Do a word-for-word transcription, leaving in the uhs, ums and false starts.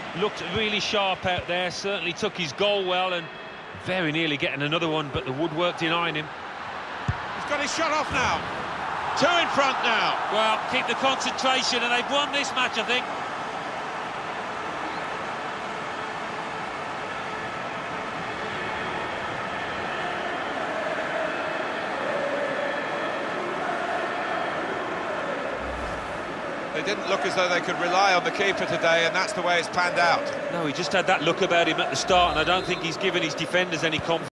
Looked really sharp out there, certainly took his goal well, and very nearly getting another one, but the woodwork denying him. He's got his shot off now. Two in front now. Well, keep the concentration, and they've won this match, I think. They didn't look as though they could rely on the keeper today, and that's the way it's panned out. No, he just had that look about him at the start, and I don't think he's given his defenders any confidence.